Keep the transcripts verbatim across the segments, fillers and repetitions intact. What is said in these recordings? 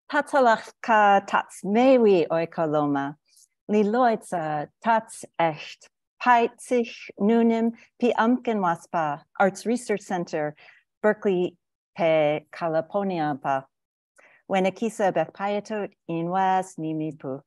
Tatalach ka tats mewi oikoloma, li loitza tats echt, paitzich nunim pi amken waspa, Arts Research Center, Berkeley pe California pa. Wenakisa Beth Piatote in was nimipu.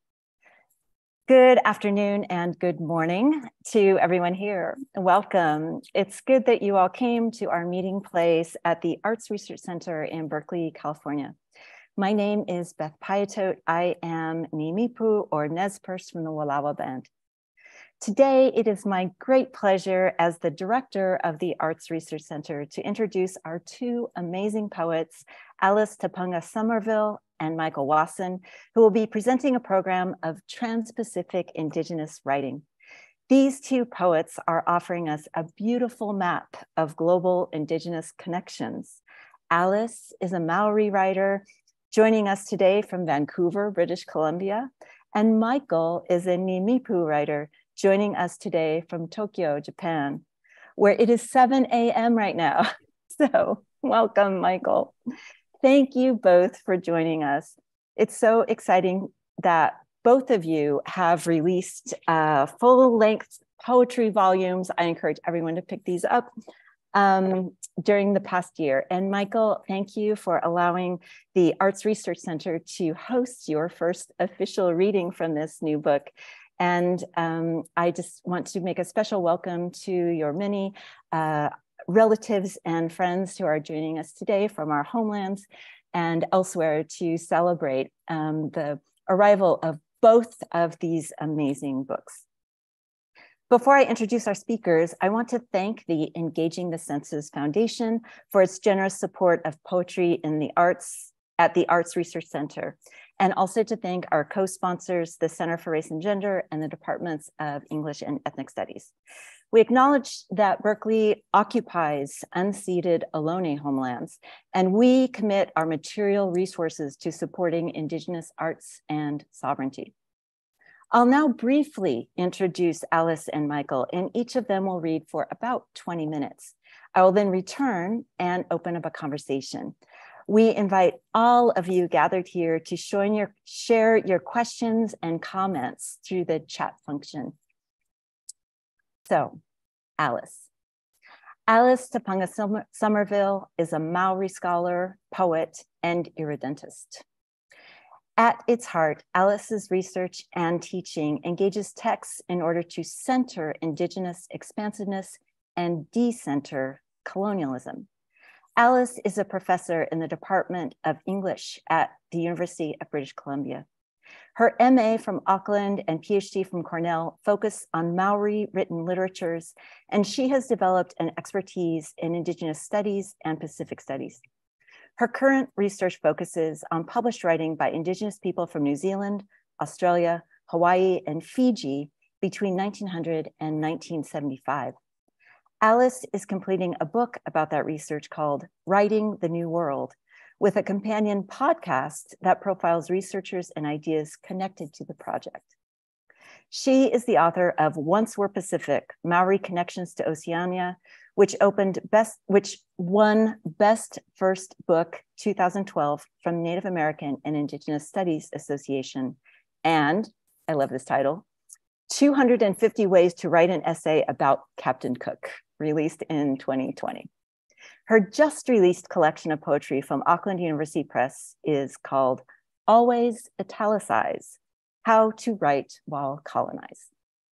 Good afternoon and good morning to everyone here. Welcome. It's good that you all came to our meeting place at the Arts Research Center in Berkeley, California. My name is Beth Piatote. I am Nimipu or Nez Perce from the Walawa Band. Today, it is my great pleasure as the director of the Arts Research Center to introduce our two amazing poets, Alice Te Punga Somerville and Michael Wasson, who will be presenting a program of Trans-Pacific Indigenous writing. These two poets are offering us a beautiful map of global Indigenous connections. Alice is a Maori writer joining us today from Vancouver, British Columbia, and Michael is a Nimipu writer joining us today from Tokyo, Japan, where it is seven A M right now. So welcome, Michael. Thank you both for joining us. It's so exciting that both of you have released uh, full-length poetry volumes. I encourage everyone to pick these up um, during the past year. And Michael, thank you for allowing the Arts Research Center to host your first official reading from this new book. And um, I just want to make a special welcome to your many uh, relatives and friends who are joining us today from our homelands and elsewhere to celebrate um, the arrival of both of these amazing books. Before I introduce our speakers, I want to thank the Engaging the Senses Foundation for its generous support of poetry in the arts at the Arts Research Center, and also to thank our co-sponsors, the Center for Race and Gender and the Departments of English and Ethnic Studies. We acknowledge that Berkeley occupies unceded Ohlone homelands, and we commit our material resources to supporting Indigenous arts and sovereignty. I'll now briefly introduce Alice and Michael, and each of them will read for about twenty minutes. I will then return and open up a conversation. We invite all of you gathered here to join your, share your questions and comments through the chat function. So, Alice. Alice Te Punga Somerville is a Maori scholar, poet, and irredentist. At its heart, Alice's research and teaching engages texts in order to center Indigenous expansiveness and decenter colonialism. Alice is a professor in the Department of English at the University of British Columbia. Her M A from Auckland and PhD from Cornell focus on Maori written literatures, and she has developed an expertise in Indigenous studies and Pacific studies. Her current research focuses on published writing by Indigenous people from New Zealand, Australia, Hawaii, and Fiji between nineteen hundred and nineteen seventy-five. Alice is completing a book about that research called Writing the New World, with a companion podcast that profiles researchers and ideas connected to the project. She is the author of Once Were Pacific, Maori Connections to Oceania, which opened best, which won Best First Book two thousand twelve from Native American and Indigenous Studies Association. And I love this title, two hundred fifty Ways to Write an Essay About Captain Cook, released in twenty twenty. Her just released collection of poetry from Auckland University Press is called Always Italicize, How to Write While Colonized.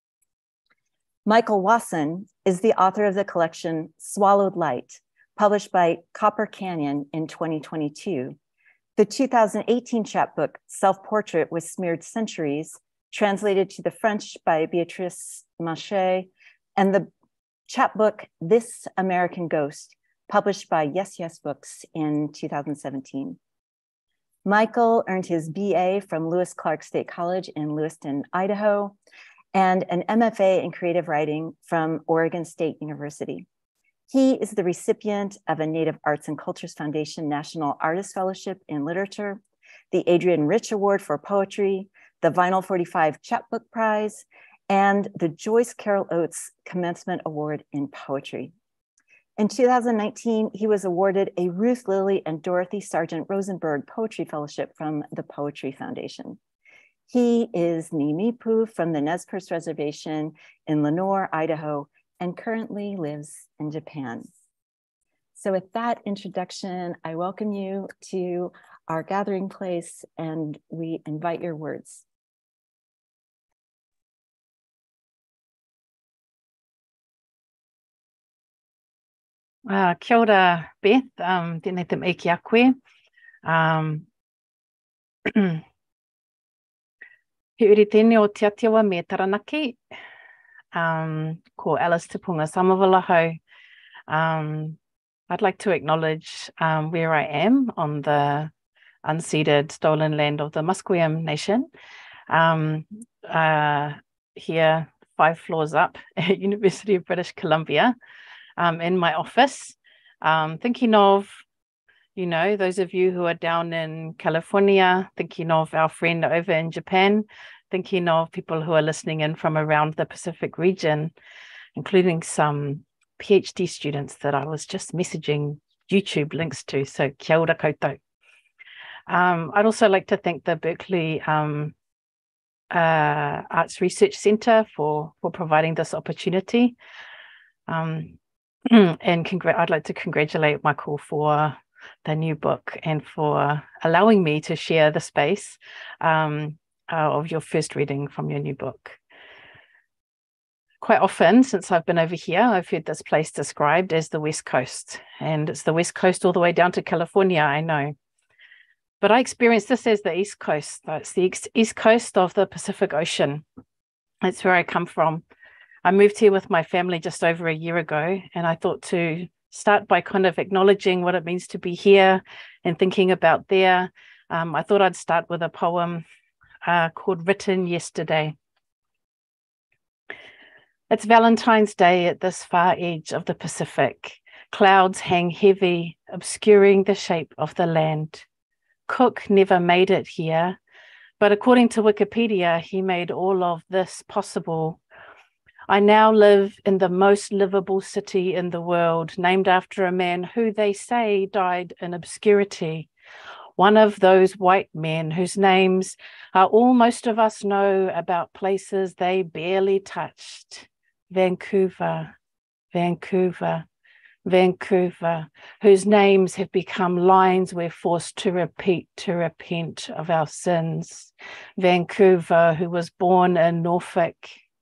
Michael Wasson is the author of the collection Swallowed Light, published by Copper Canyon in twenty twenty-two. The two thousand eighteen chapbook Self-Portrait with Smeared Centuries, translated to the French by Beatrice Mache, and the chapbook This American Ghost, published by Yes Yes Books in two thousand seventeen. Michael earned his B A from Lewis Clark State College in Lewiston, Idaho, and an M F A in creative writing from Oregon State University. He is the recipient of a Native Arts and Cultures Foundation National Artist Fellowship in Literature, the Adrienne Rich Award for Poetry, the Vinyl forty-five Chapbook Prize, and the Joyce Carol Oates Commencement Award in Poetry. In two thousand nineteen, he was awarded a Ruth Lilly and Dorothy Sargent Rosenberg Poetry Fellowship from the Poetry Foundation. He is Nimipu from the Nez Perce Reservation in Lenore, Idaho, and currently lives in Japan. So with that introduction, I welcome you to our gathering place and we invite your words. Uh, kia ora, Beth, um, tēnei te mei ki a koe. Um, he uri tēnei o te atiawa me Taranaki, um, ko Alice Te Punga Somerville ahau. Um, I'd like to acknowledge um, where I am on the unceded stolen land of the Musqueam Nation. Um, uh, here, five floors up at University of British Columbia. Um, in my office, um, thinking of, you know, those of you who are down in California, thinking of our friend over in Japan, thinking of people who are listening in from around the Pacific region, including some PhD students that I was just messaging YouTube links to. So kia ora koutou. Um, I'd also like to thank the Berkeley um, uh, Arts Research Centre for, for providing this opportunity. Um, And congr- I'd like to congratulate Michael for the new book and for allowing me to share the space um, uh, of your first reading from your new book. Quite often since I've been over here, I've heard this place described as the West Coast, and it's the West Coast all the way down to California, I know. But I experience this as the East Coast. It's the ex- East Coast of the Pacific Ocean. That's where I come from. I moved here with my family just over a year ago, and I thought to start by kind of acknowledging what it means to be here and thinking about there. Um, I thought I'd start with a poem uh, called Written Yesterday. It's Valentine's Day at this far edge of the Pacific. Clouds hang heavy, obscuring the shape of the land. Cook never made it here, but according to Wikipedia, he made all of this possible. I now live in the most livable city in the world, named after a man who they say died in obscurity. One of those white men whose names are all most of us know about places they barely touched. Vancouver, Vancouver, Vancouver, whose names have become lines we're forced to repeat to repent of our sins. Vancouver, who was born in Norfolk.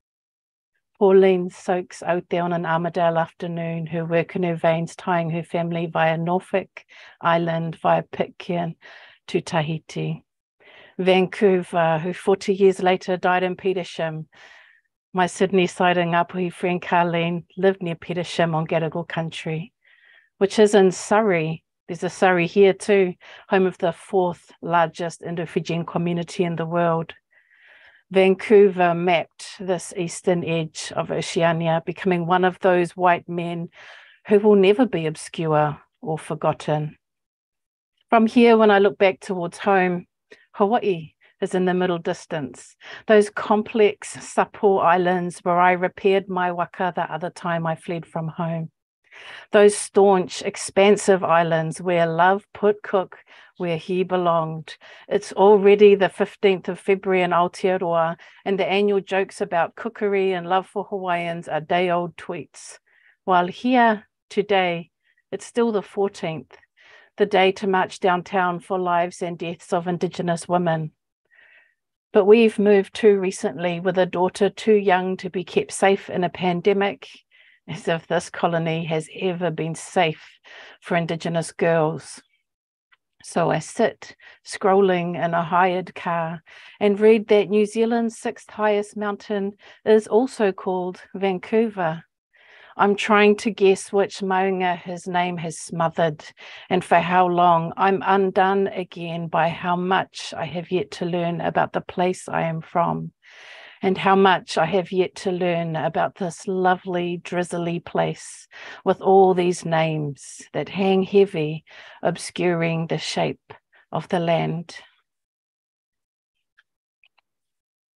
Pauline soaks out there on an Armadale afternoon, her work in her veins tying her family via Norfolk Island, via Pitcairn to Tahiti. Vancouver, who forty years later died in Petersham. My Sydney side in Ngāpuhi friend Carlene lived near Petersham on Gadigal country, which is in Surrey. There's a Surrey here too, home of the fourth largest Indo-Fijian community in the world. Vancouver mapped this eastern edge of Oceania, becoming one of those white men who will never be obscure or forgotten. From here, when I look back towards home, Hawaii is in the middle distance, those complex Sapo islands where I repaired my waka the other time I fled from home. Those staunch, expansive islands where love put Cook where he belonged. It's already the fifteenth of February in Aotearoa, and the annual jokes about cookery and love for Hawaiians are day-old tweets. While here today, it's still the fourteenth, the day to march downtown for lives and deaths of Indigenous women. But we've moved too recently with a daughter too young to be kept safe in a pandemic, as if this colony has ever been safe for Indigenous girls. So I sit scrolling in a hired car and read that New Zealand's sixth highest mountain is also called Vancouver. I'm trying to guess which maunga his name has smothered and for how long. I'm undone again by how much I have yet to learn about the place I am from, and how much I have yet to learn about this lovely, drizzly place with all these names that hang heavy, obscuring the shape of the land.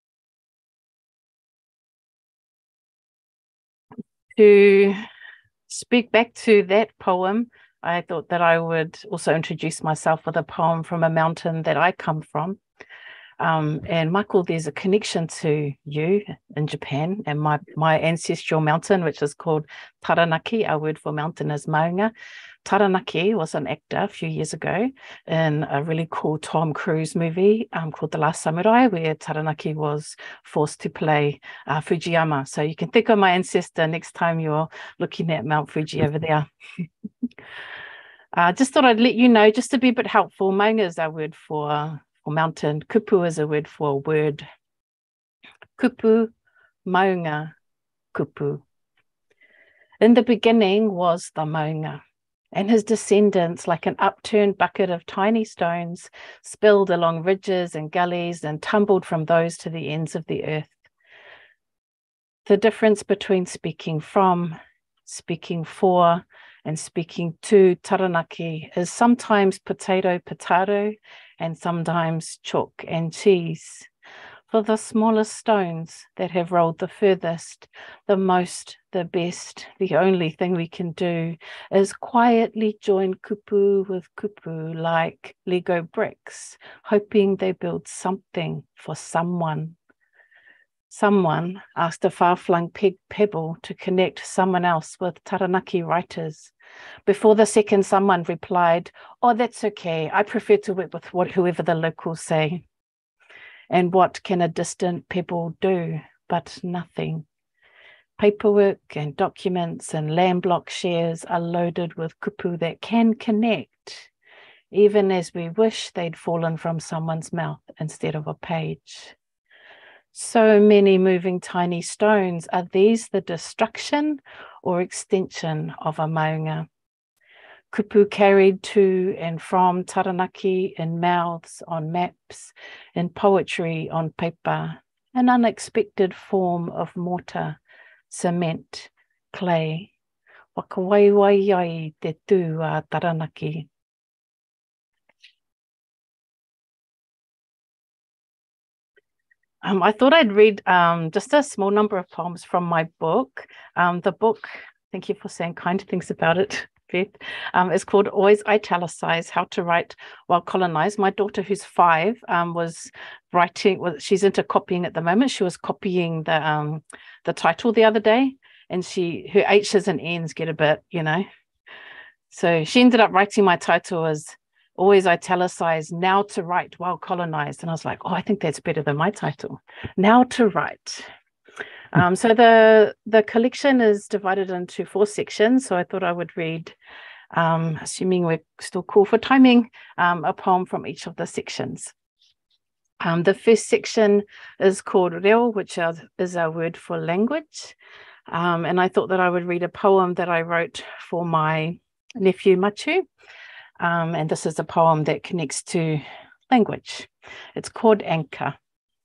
To speak back to that poem, I thought that I would also introduce myself with a poem from a mountain that I come from. Um, and Michael, there's a connection to you in Japan and my, my ancestral mountain, which is called Taranaki. Our word for mountain is maunga. Taranaki was an actor a few years ago in a really cool Tom Cruise movie um, called The Last Samurai, where Taranaki was forced to play uh, Fujiyama. So you can think of my ancestor next time you're looking at Mount Fuji over there. uh, just thought I'd let you know, just to be a bit helpful, maunga is our word for, for mountain. Kupu is a word for word. Kupu, maunga, kupu. In the beginning was the maunga, and his descendants, like an upturned bucket of tiny stones, spilled along ridges and gullies and tumbled from those to the ends of the earth. The difference between speaking from, speaking for, and speaking to Taranaki is sometimes potato, potato, and sometimes chalk and cheese. For the smallest stones that have rolled the furthest, the most, the best, the only thing we can do is quietly join kupu with kupu like Lego bricks, hoping they build something for someone. Someone asked a far-flung pe pebble to connect someone else with Taranaki writers. Before the second someone replied, "Oh, that's okay. I prefer to work with what, whoever the locals say." And what can a distant pebble do but nothing? Paperwork and documents and land block shares are loaded with kupu that can connect, even as we wish they'd fallen from someone's mouth instead of a page. So many moving tiny stones. Are these the destruction or extension of a maunga? Kupu carried to and from Taranaki in mouths on maps, in poetry on paper, an unexpected form of mortar, cement, clay. Wakawaiwaiai te tū a Taranaki. Um, I thought I'd read um, just a small number of poems from my book. Um, the book, thank you for saying kind things about it, Beth. Um, it's called Always Italicize, How to Write While Colonized. My daughter, who's five, um, was writing, well, she's into copying at the moment. She was copying the um, the title the other day, and she her H's and N's get a bit, you know. So she ended up writing my title as Always Italicize, Now to Write While Colonized. And I was like, oh, I think that's better than my title. Now to Write. Um, so the, the collection is divided into four sections. So I thought I would read, um, assuming we're still cool for timing, um, a poem from each of the sections. Um, the first section is called reo, which is, is our word for language. Um, and I thought that I would read a poem that I wrote for my nephew Machu. Um, and this is a poem that connects to language. It's called Anchor.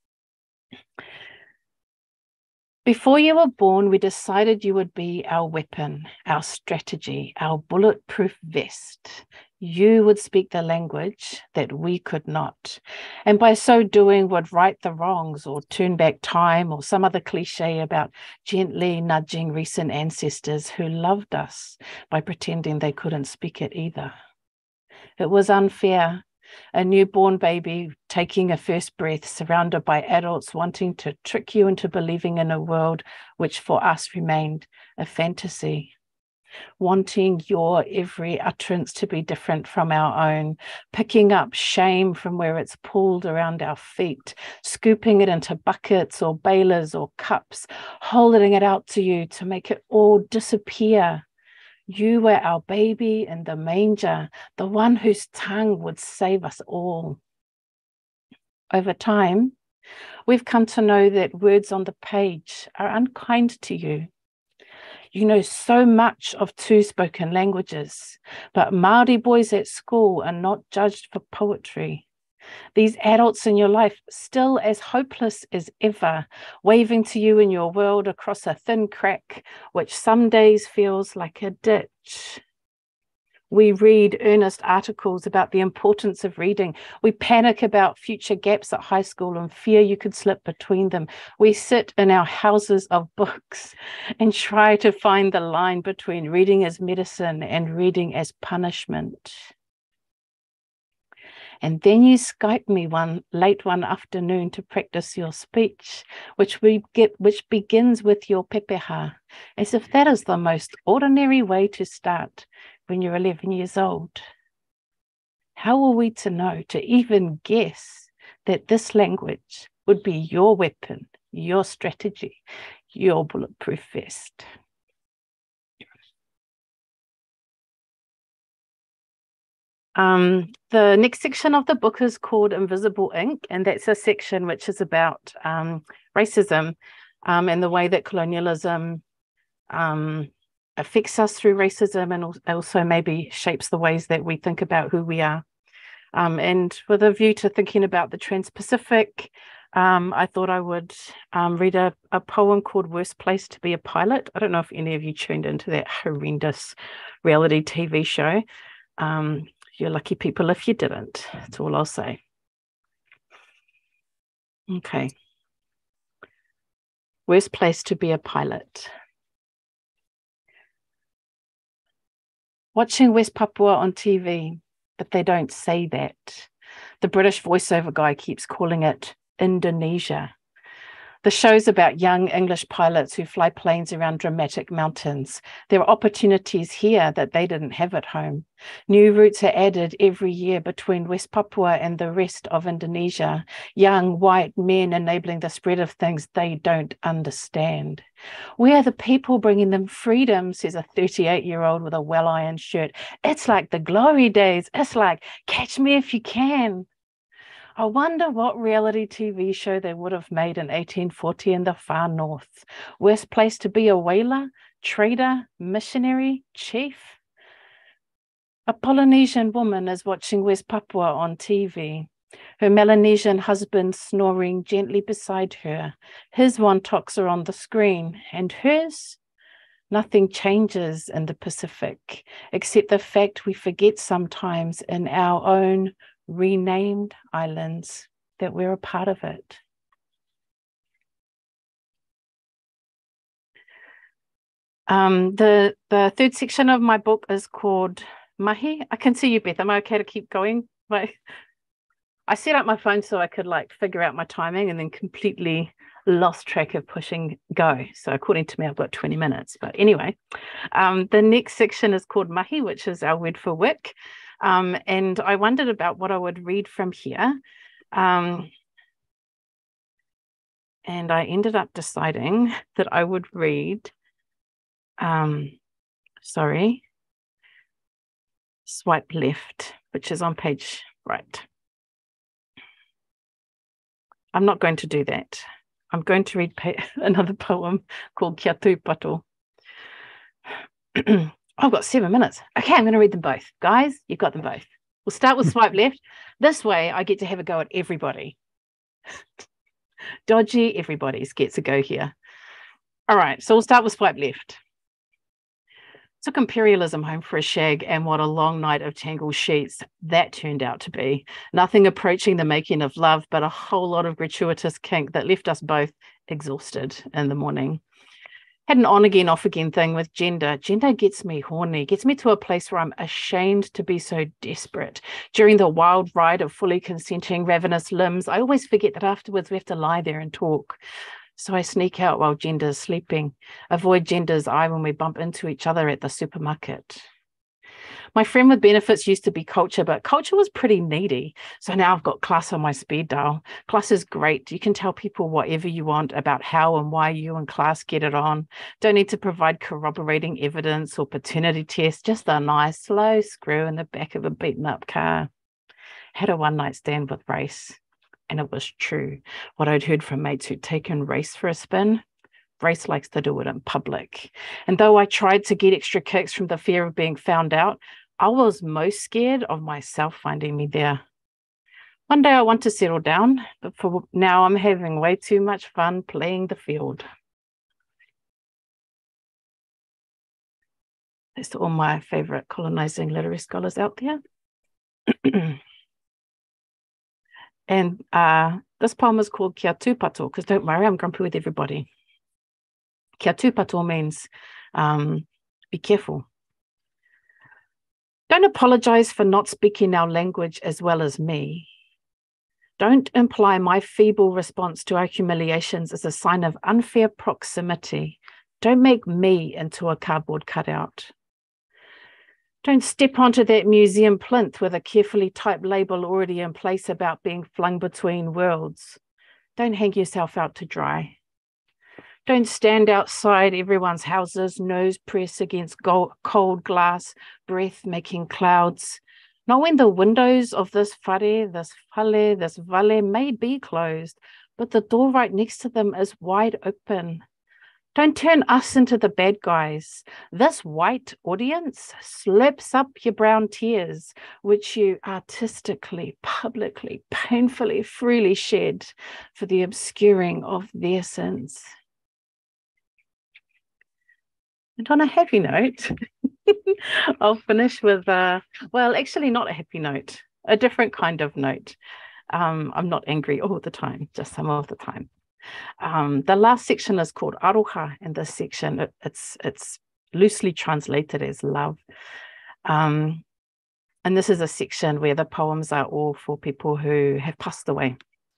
Before you were born, we decided you would be our weapon, our strategy, our bulletproof vest. You would speak the language that we could not, and by so doing would right the wrongs or turn back time or some other cliche about gently nudging recent ancestors who loved us by pretending they couldn't speak it either. It was unfair. A newborn baby taking a first breath, surrounded by adults wanting to trick you into believing in a world which for us remained a fantasy. Wanting your every utterance to be different from our own, picking up shame from where it's pooled around our feet, scooping it into buckets or balers or cups, holding it out to you to make it all disappear. You were our baby in the manger, the one whose tongue would save us all. Over time, we've come to know that words on the page are unkind to you. You know so much of two-spoken languages, but Māori boys at school are not judged for poetry. These adults in your life, still as hopeless as ever, waving to you in your world across a thin crack, which some days feels like a ditch. We read earnest articles about the importance of reading. We panic about future gaps at high school and fear you could slip between them. We sit in our houses of books and try to find the line between reading as medicine and reading as punishment. And then you Skype me one late one afternoon to practice your speech, which we get, which begins with your pepeha, as if that is the most ordinary way to start when you're eleven years old. How are we to know, to even guess, that this language would be your weapon, your strategy, your bulletproof vest? Um, the next section of the book is called Invisible Ink, and that's a section which is about um, racism um, and the way that colonialism um, affects us through racism, and also maybe shapes the ways that we think about who we are. Um, and with a view to thinking about the Trans-Pacific, um, I thought I would um, read a, a poem called Worst Place to be a Pilot. I don't know if any of you tuned into that horrendous reality T V show. Um, You're lucky people if you didn't. That's all I'll say. Okay. Worst place to be a pilot. Watching West Papua on T V, but they don't say that. The British voiceover guy keeps calling it Indonesia. The show's about young English pilots who fly planes around dramatic mountains. There are opportunities here that they didn't have at home. New routes are added every year between West Papua and the rest of Indonesia. Young white men enabling the spread of things they don't understand. We are the people bringing them freedom, says a thirty-eight-year-old with a well-ironed shirt. It's like the glory days. It's like Catch Me If You Can. I wonder what reality T V show they would have made in eighteen forty in the far north. Worst place to be a whaler, trader, missionary, chief? A Polynesian woman is watching West Papua on T V. Her Melanesian husband snoring gently beside her. His wontoks are on the screen, and hers? Nothing changes in the Pacific, except the fact we forget sometimes in our own renamed islands that we're a part of it. Um, the, the third section of my book is called Mahi. I can see you, Beth. Am I okay to keep going? Like, I set up my phone so I could like figure out my timing and then completely lost track of pushing go. So according to me, I've got twenty minutes. But anyway, um, the next section is called Mahi, which is our word for wick. Um, and I wondered about what I would read from here. Um, and I ended up deciding that I would read, um, sorry, Swipe Left, which is on page right. I'm not going to do that. I'm going to read another poem called Kia Tūpato. I've got seven minutes. Okay, I'm going to read them both. Guys, you've got them both. We'll start with Swipe Left. This way, I get to have a go at everybody. Dodgy, everybody gets a go here. All right, so we'll start with Swipe Left. Took imperialism home for a shag, and what a long night of tangled sheets that turned out to be. Nothing approaching the making of love, but a whole lot of gratuitous kink that left us both exhausted in the morning. Had an on-again, off-again thing with gender. Gender gets me horny, gets me to a place where I'm ashamed to be so desperate. During the wild ride of fully consenting, ravenous limbs, I always forget that afterwards we have to lie there and talk. So I sneak out while Gender's sleeping, avoid Gender's eye when we bump into each other at the supermarket. My friend with benefits used to be culture, but culture was pretty needy. So now I've got class on my speed dial. Class is great. You can tell people whatever you want about how and why you and class get it on. Don't need to provide corroborating evidence or paternity tests, just a nice slow screw in the back of a beaten up car. Had a one night stand with race. And it was true. What I'd heard from mates who'd taken race for a spin, race likes to do it in public. And though I tried to get extra kicks from the fear of being found out, I was most scared of myself finding me there. One day I want to settle down, but for now I'm having way too much fun playing the field. It's to all my favorite colonizing literary scholars out there. And uh, this poem is called Kia Tūpato, because don't worry, I'm grumpy with everybody. Kia Tūpato means um, be careful. Don't apologize for not speaking our language as well as me. Don't imply my feeble response to our humiliations as a sign of unfair proximity. Don't make me into a cardboard cutout. Don't step onto that museum plinth with a carefully typed label already in place about being flung between worlds. Don't hang yourself out to dry. Don't stand outside everyone's houses, nose pressed against gold, cold glass, breath making clouds. Not when the windows of this whare, this whale, this vale may be closed, but the door right next to them is wide open. Don't turn us into the bad guys. This white audience slaps up your brown tears, which you artistically, publicly, painfully, freely shed for the obscuring of their sins. And on a happy note, I'll finish with, uh, well, actually not a happy note, a different kind of note. Um, I'm not angry all the time, just some of the time. Um, the last section is called aroha, and this section, it, it's, it's loosely translated as love. Um, and this is a section where the poems are all for people who have passed away.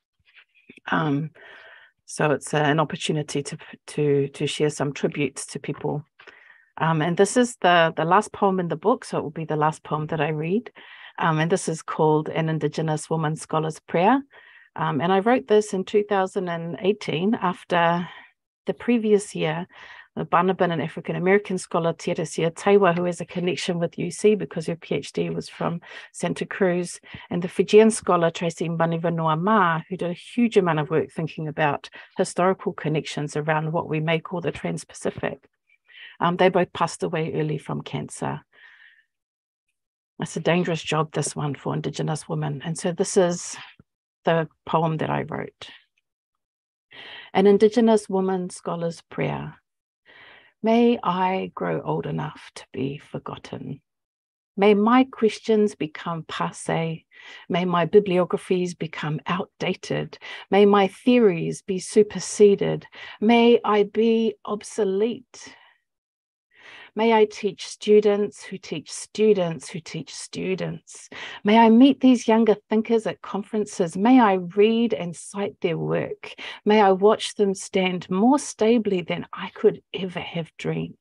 Um, so it's an opportunity to, to, to share some tributes to people. Um, and this is the, the last poem in the book, so it will be the last poem that I read. Um, and this is called An Indigenous Woman Scholar's Prayer. Um, and I wrote this in two thousand eighteen after the previous year, the Banabin and African-American scholar Teresia Taiwa, who has a connection with U C because her PhD was from Santa Cruz, and the Fijian scholar Tracy Manivanua-Ma, who did a huge amount of work thinking about historical connections around what we may call the Trans-Pacific. Um, they both passed away early from cancer. It's a dangerous job, this one, for Indigenous women. And so this is the poem that I wrote. An Indigenous Woman Scholar's Prayer. May I grow old enough to be forgotten. May my questions become passé. May my bibliographies become outdated. May my theories be superseded. May I be obsolete. May I teach students who teach students who teach students. May I meet these younger thinkers at conferences. May I read and cite their work. May I watch them stand more stably than I could ever have dreamed.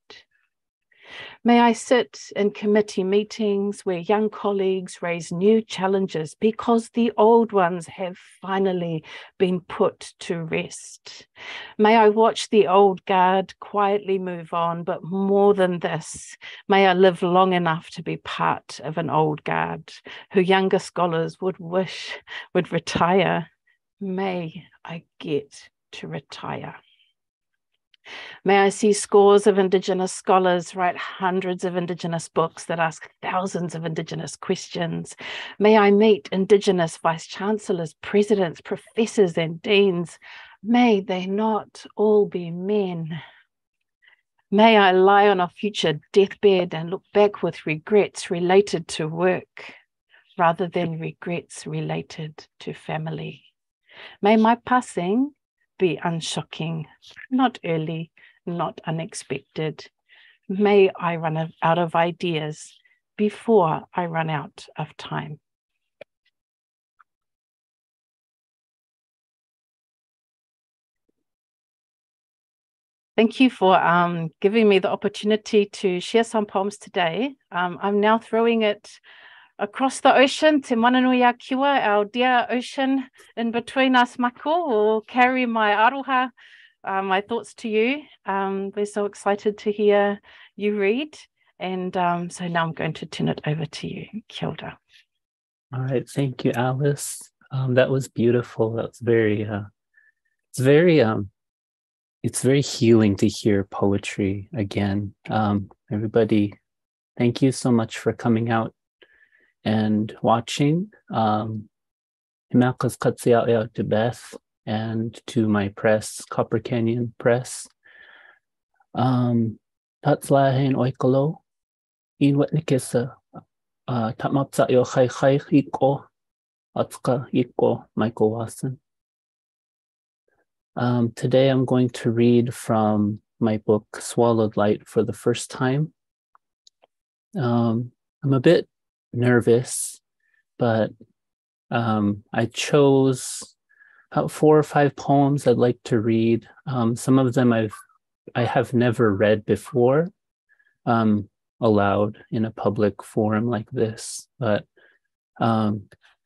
May I sit in committee meetings where young colleagues raise new challenges because the old ones have finally been put to rest. May I watch the old guard quietly move on, but more than this, may I live long enough to be part of an old guard who younger scholars would wish would retire. May I get to retire. May I see scores of Indigenous scholars write hundreds of Indigenous books that ask thousands of Indigenous questions. May I meet Indigenous vice-chancellors, presidents, professors, and deans. May they not all be men. May I lie on a future deathbed and look back with regrets related to work rather than regrets related to family. May my passing be unshocking, not early, not unexpected. May I run out of ideas before I run out of time. Thank you for um, giving me the opportunity to share some poems today. Um, I'm now throwing it across the ocean, Te Mananui Kiwa, our dear ocean in between us, Mako, will carry my aroha, uh, my thoughts to you. Um, we're so excited to hear you read. And um, so now I'm going to turn it over to you. Kia ora. All right, thank you, Alice. Um, that was beautiful. That was very, uh, it's very, um, it's very healing to hear poetry again. Um, everybody, thank you so much for coming out and watching. Um, Himakas Katsia'ea to Beth and to my press, Copper Canyon Press. Um, Tatslahen Oikolo, Iwat ni kesa tamapsa yo khai khai iko atska iko Michael Wasson. Um, today I'm going to read from my book Swallowed Light for the first time. Um, I'm a bit nervous, but um, I chose about four or five poems I'd like to read. Um, some of them I've I have never read before, um, aloud in a public forum like this. But um,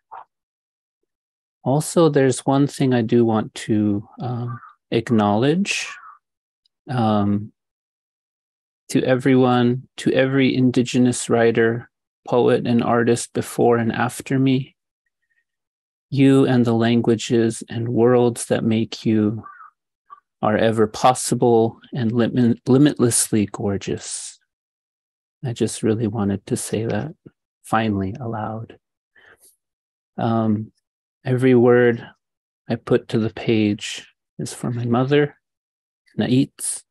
also, there's one thing I do want to um, acknowledge. Um, to everyone, to every Indigenous writer, poet, and artist before and after me, you and the languages and worlds that make you are ever possible and lim- limitlessly gorgeous. I just really wanted to say that finally aloud. Um, every word I put to the page is for my mother, Naitz.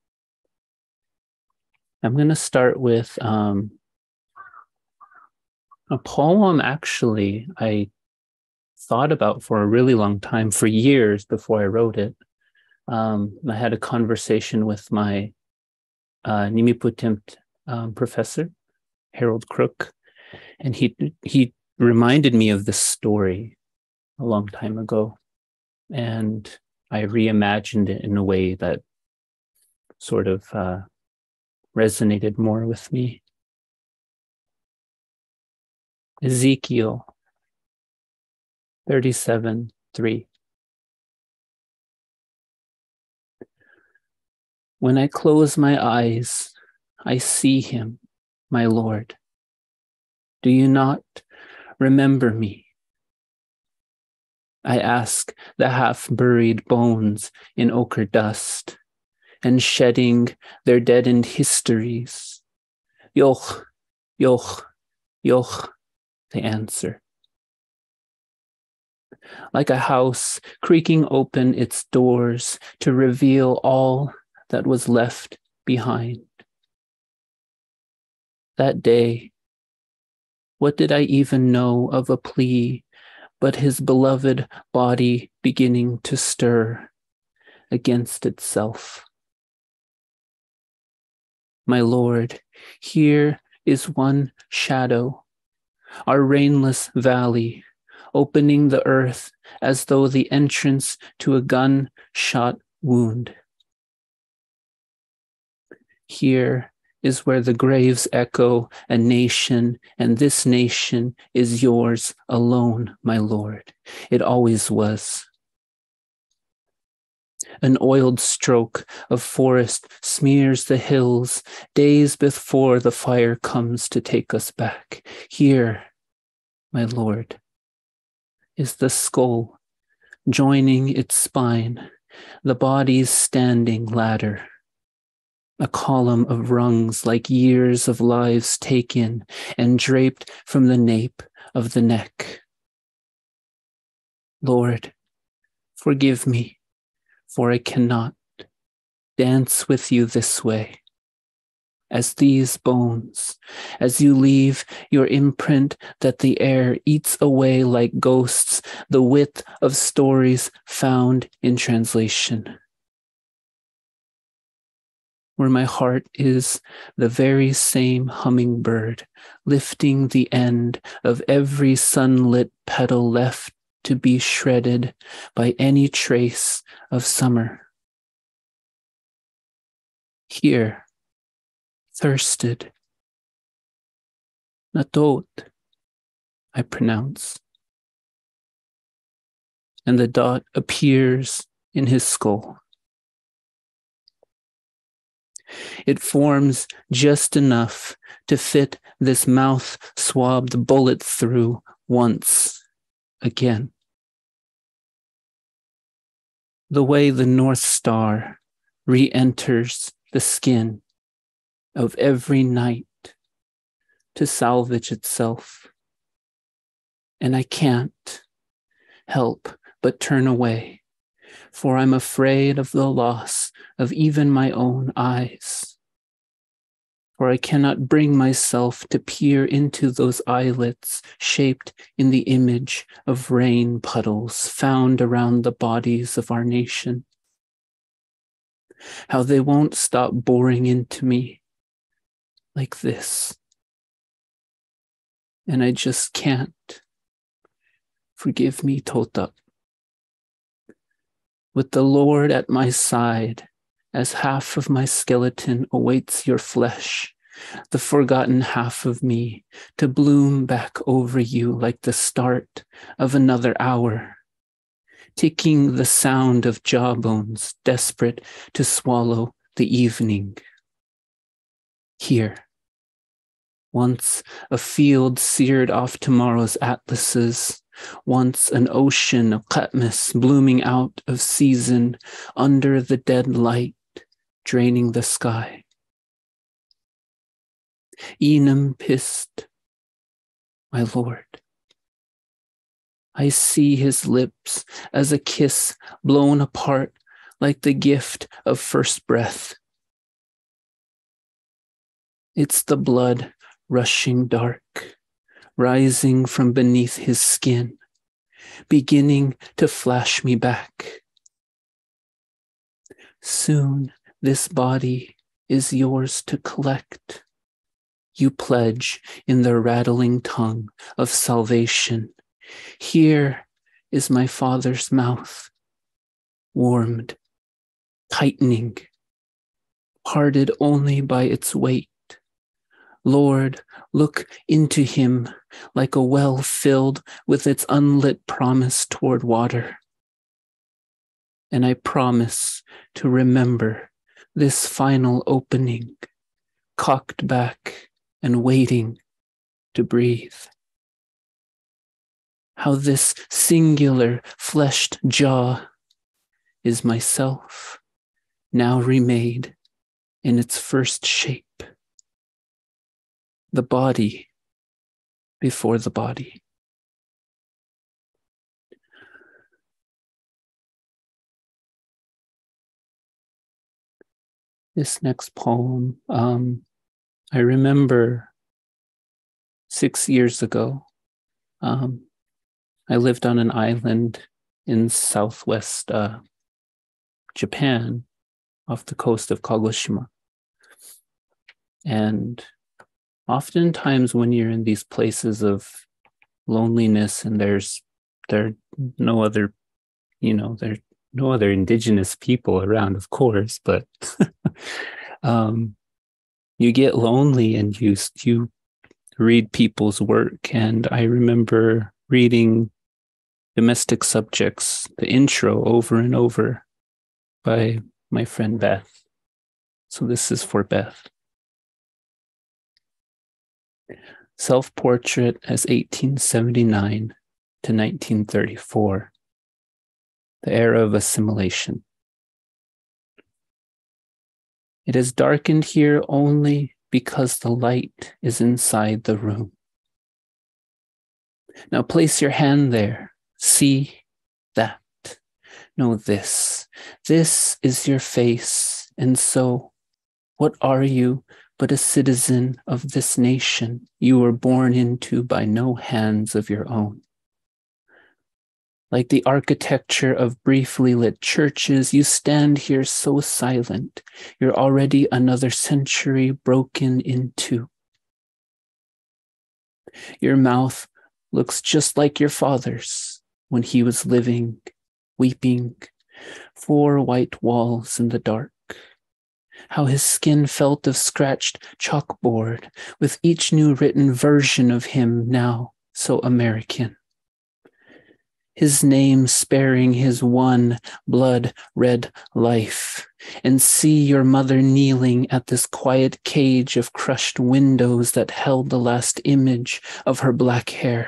I'm going to start with um, a poem actually I thought about for a really long time, for years before I wrote it. Um, I had a conversation with my uh, Nimiputimpt um, professor, Harold Crook, and he he reminded me of this story a long time ago, and I reimagined it in a way that sort of uh, resonated more with me. Ezekiel thirty-seven three. When I close my eyes, I see him, my Lord. Do you not remember me? I ask the half-buried bones in ochre dust and shedding their deadened histories. Yoch, yoch, yoch, they answer. Like a house creaking open its doors to reveal all that was left behind. That day, what did I even know of a plea but his beloved body beginning to stir against itself? My Lord, here is one shadow, our rainless valley, opening the earth as though the entrance to a gunshot wound. Here is where the graves echo a nation, and this nation is yours alone, my Lord. It always was. An oiled stroke of forest smears the hills days before the fire comes to take us back. Here, my Lord, is the skull joining its spine, the body's standing ladder. A column of rungs like years of lives taken and draped from the nape of the neck. Lord, forgive me, for I cannot dance with you this way. As these bones, as you leave your imprint that the air eats away like ghosts, the width of stories found in translation. Where my heart is the very same hummingbird, lifting the end of every sunlit petal left to be shredded by any trace of summer. Here, thirsted, natot, I pronounce, and the dot appears in his skull. It forms just enough to fit this mouth-swabbed bullet through once again. The way the North Star re-enters the skin of every night to salvage itself. And I can't help but turn away, for I'm afraid of the loss of even my own eyes. for I cannot bring myself to peer into those eyelets shaped in the image of rain puddles found around the bodies of our nation. How they won't stop boring into me like this. And I just can't. Forgive me, Tota. With the Lord at my side, as half of my skeleton awaits your flesh, the forgotten half of me, to bloom back over you like the start of another hour, ticking the sound of jawbones desperate to swallow the evening. Here, once a field seared off tomorrow's atlases, once an ocean of Katniss blooming out of season under the dead light draining the sky. Enum pissed, my Lord. I see his lips as a kiss blown apart like the gift of first breath. It's the blood rushing dark, rising from beneath his skin, beginning to flash me back. Soon this body is yours to collect. You pledge in the rattling tongue of salvation. Here is my Father's mouth, warmed, tightening, parted only by its weight. Lord, look into him like a well filled with its unlit promise toward water. And I promise to remember this final opening, cocked back and waiting to breathe. How this singular fleshed jaw is myself, now remade in its first shape. The body before the body. This next poem, um, I remember six years ago, um, I lived on an island in southwest uh, Japan, off the coast of Kagoshima. And oftentimes when you're in these places of loneliness and there's there are no other, you know, there's no other indigenous people around, of course, but um, you get lonely and you you read people's work. And I remember reading Domestic Subjects, the intro, over and over by my friend Beth. So this is for Beth. Self-portrait as eighteen seventy-nine to nineteen thirty-four, the era of assimilation. It is darkened here only because the light is inside the room. Now place your hand there. See that. Know this. This is your face. And so, what are you but a citizen of this nation you were born into by no hands of your own? Like the architecture of briefly lit churches, you stand here so silent, you're already another century broken in two. Your mouth looks just like your father's when he was living, weeping, four white walls in the dark. How his skin felt of scratched chalkboard with each new written version of him now so American. His name sparing his one blood-red life, and see your mother kneeling at this quiet cage of crushed windows that held the last image of her black hair.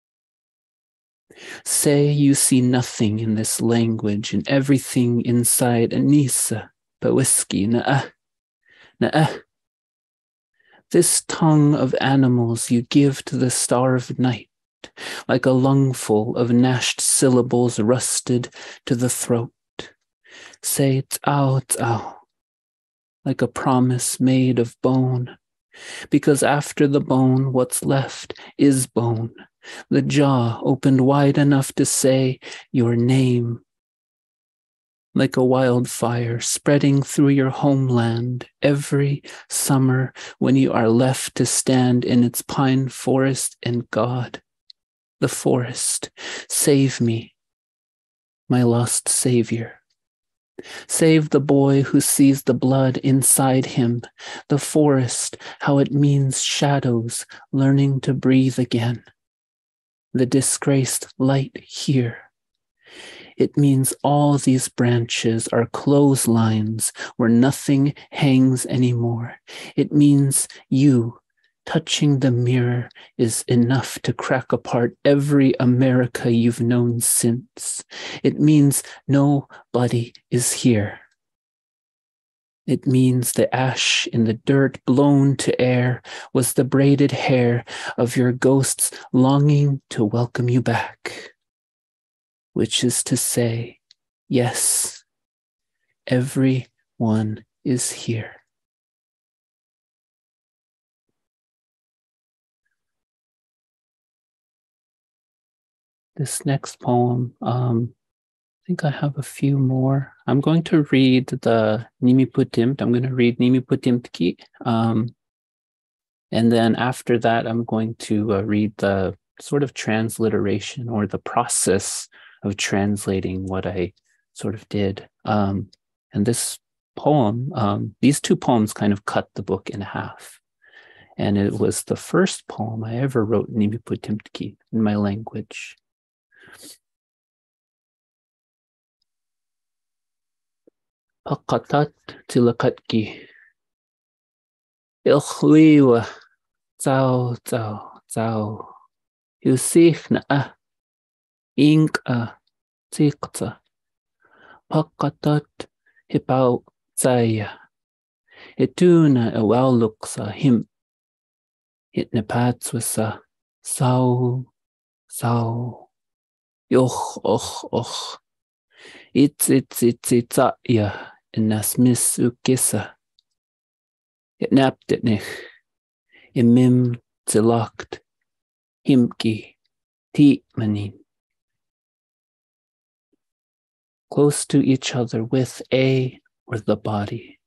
Say you see nothing in this language and everything inside Anissa, but whiskey, nah-uh, nah-uh. This tongue of animals you give to the starved night, like a lungful of gnashed syllables rusted to the throat. Say t'ao t'ao, like a promise made of bone Because after the bone, what's left is bone. The jaw opened wide enough to say your name. Like a wildfire spreading through your homeland every summer when you are left to stand in its pine forest, and God, the forest, save me, my lost savior. Save the boy who sees the blood inside him, the forest, how it means shadows learning to breathe again. The disgraced light here. It means all these branches are clotheslines where nothing hangs anymore. It means you touching the mirror is enough to crack apart every America you've known since. It means nobody is here. It means the ash in the dirt blown to air was the braided hair of your ghosts longing to welcome you back. Which is to say, yes, everyone is here. This next poem, um, I think I have a few more. I'm going to read the Nimiputimpt. I'm going to read Nimiputimtki. Um, and then after that, I'm going to uh, read the sort of transliteration or the process of translating what I sort of did. Um, and this poem, um, these two poems kind of cut the book in half. And it was the first poem I ever wrote Nimiputimtki in my language. Pakatat tilakatki. Ilchliwa zao zao zao. Yusichna ah. Ink a tikta, pakatat hipau zaya, ituna a walluksa him, it nepatswasa, sao, sao, yoch, och, och, it's, it's, it's, it's, ya, in nasmis ukissa, it napt it nich, imim zilakt, himki, tiitmanin. Close to each other with a or the body.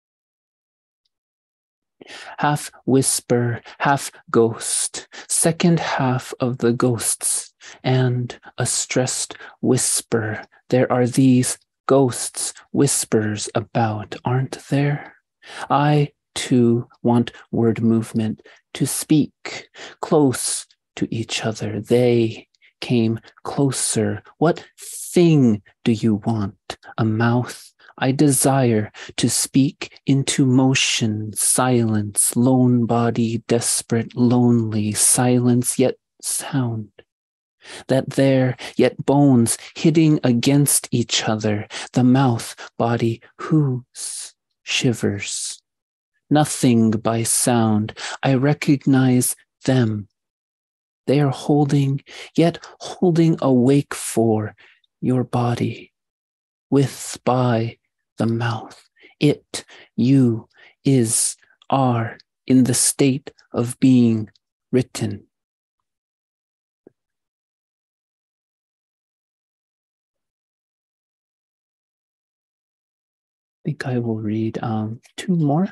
Half whisper, half ghost, second half of the ghosts, and a stressed whisper. There are these ghosts, whispers about, aren't there? I, too, want word movement to speak close to each other. They came closer. What thing do you want? A mouth? I desire to speak into motion, silence, lone body, desperate, lonely, silence yet sound. That there, yet bones hitting against each other, the mouth, body, whose shivers. Nothing by sound. I recognize them. They are holding, yet holding awake for your body, with, by, the mouth. It, you, is, are, in the state of being written. I think I will read um, two more.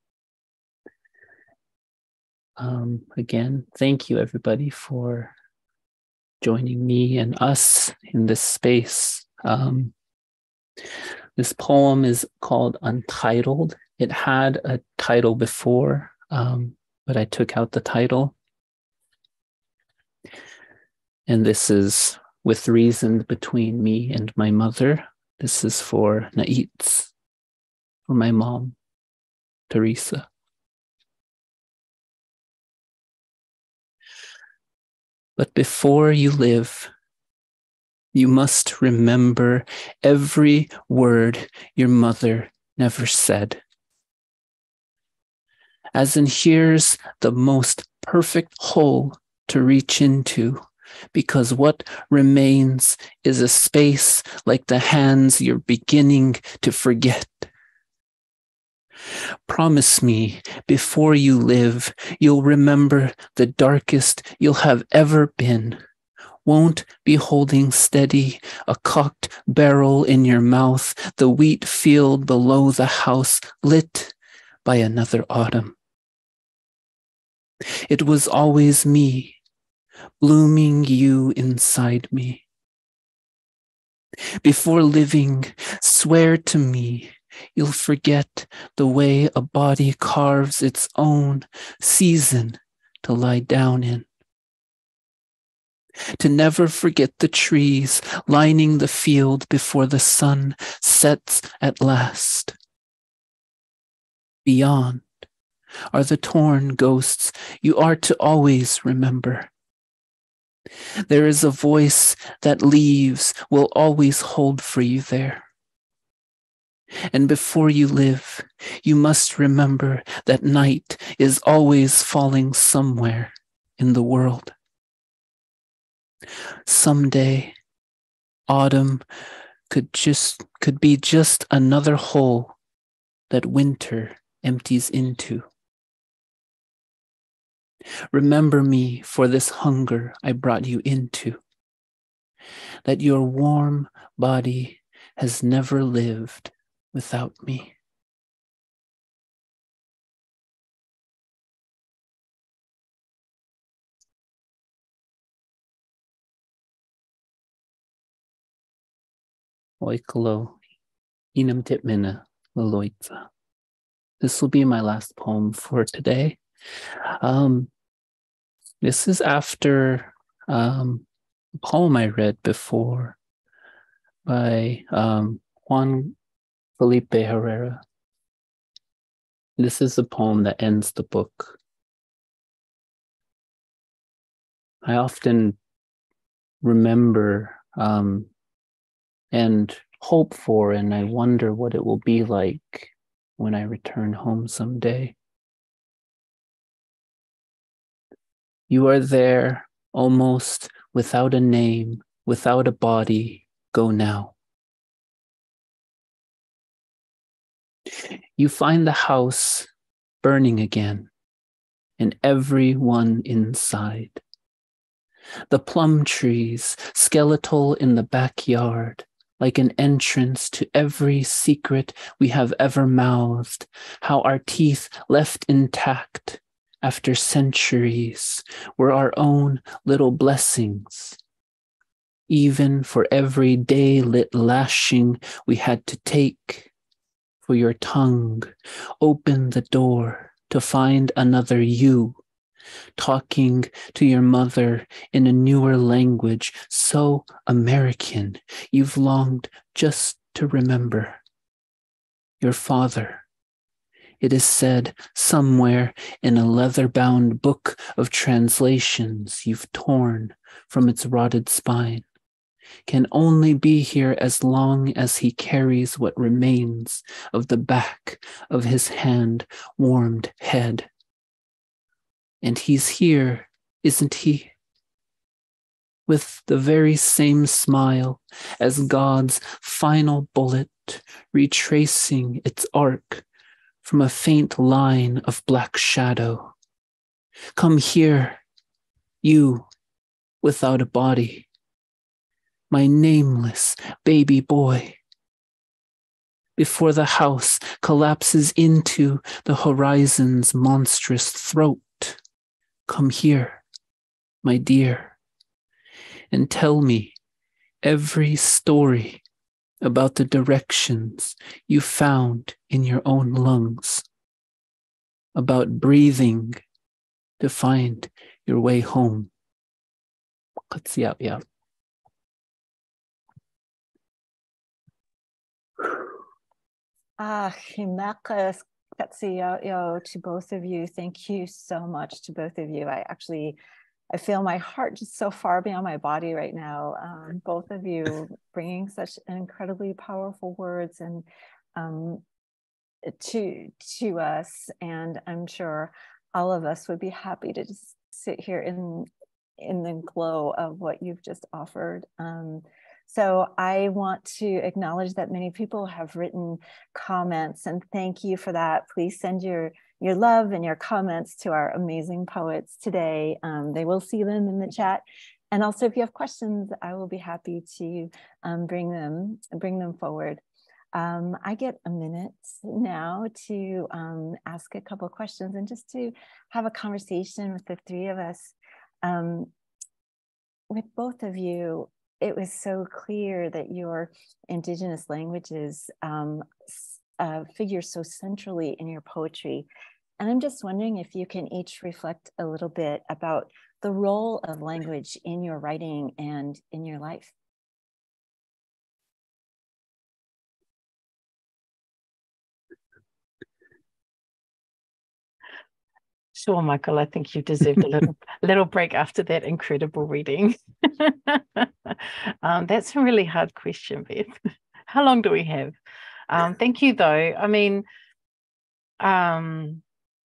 Um, again, thank you everybody for joining me and us in this space. Um, this poem is called Untitled. It had a title before, um, but I took out the title. And this is with reason between me and my mother. This is for Naitz, for my mom, Teresa. But before you live, you must remember every word your mother never said. As in, here's the most perfect hole to reach into, because what remains is a space like the hands you're beginning to forget. Promise me, before you live, you'll remember the darkest you'll have ever been. Won't be holding steady a cocked barrel in your mouth, the wheat field below the house lit by another autumn. It was always me, blooming you inside me. Before living, swear to me you'll forget the way a body carves its own season to lie down in. To never forget the trees lining the field before the sun sets at last. Beyond are the torn ghosts you are to always remember. There is a voice that leaves will always hold for you there. And before you live, you must remember that night is always falling somewhere in the world. Someday, autumn could just could be just another hole that winter empties into. Remember me for this hunger I brought you into, that your warm body has never lived without me. Oikalo, inam titmina laloitza. This will be my last poem for today. Um, this is after um, a poem I read before by um, Juan Felipe Herrera. This is the poem that ends the book. I often remember um, and hope for, and I wonder what it will be like when I return home someday. You are there, almost without a name, without a body, go now. You find the house burning again, and everyone inside. The plum trees, skeletal in the backyard, like an entrance to every secret we have ever mouthed, how our teeth left intact after centuries were our own little blessings. Even for every day-lit lashing we had to take, for your tongue opened the door to find another you, talking to your mother in a newer language, so American, you've longed just to remember. Your father, it is said somewhere in a leather-bound book of translations you've torn from its rotted spine, can only be here as long as he carries what remains of the back of his hand-warmed head. And he's here, isn't he? With the very same smile as God's final bullet retracing its arc from a faint line of black shadow. Come here, you without a body, my nameless baby boy. Before the house collapses into the horizon's monstrous throat, come here, my dear, and tell me every story about the directions you found in your own lungs, about breathing to find your way home. Yap, yap. Ah, Himekas Katsiyo to both of you. Thank you so much to both of you. I actually, I feel my heart just so far beyond my body right now. Um, both of you bringing such incredibly powerful words and um, to to us, and I'm sure all of us would be happy to just sit here in in the glow of what you've just offered. Um, So I want to acknowledge that many people have written comments, and thank you for that. Please send your, your love and your comments to our amazing poets today. Um, they will see them in the chat. And also, if you have questions, I will be happy to um, bring them, bring them forward. Um, I get a minute now to um, ask a couple of questions and just to have a conversation with the three of us. Um, with both of you, it was so clear that your Indigenous languages um, uh, figure so centrally in your poetry. And I'm just wondering if you can each reflect a little bit about the role of language in your writing and in your life. Sure, Michael, I think you deserved a little, little break after that incredible reading. um, that's a really hard question, Beth. How long do we have? Um, thank you, though. I mean, um,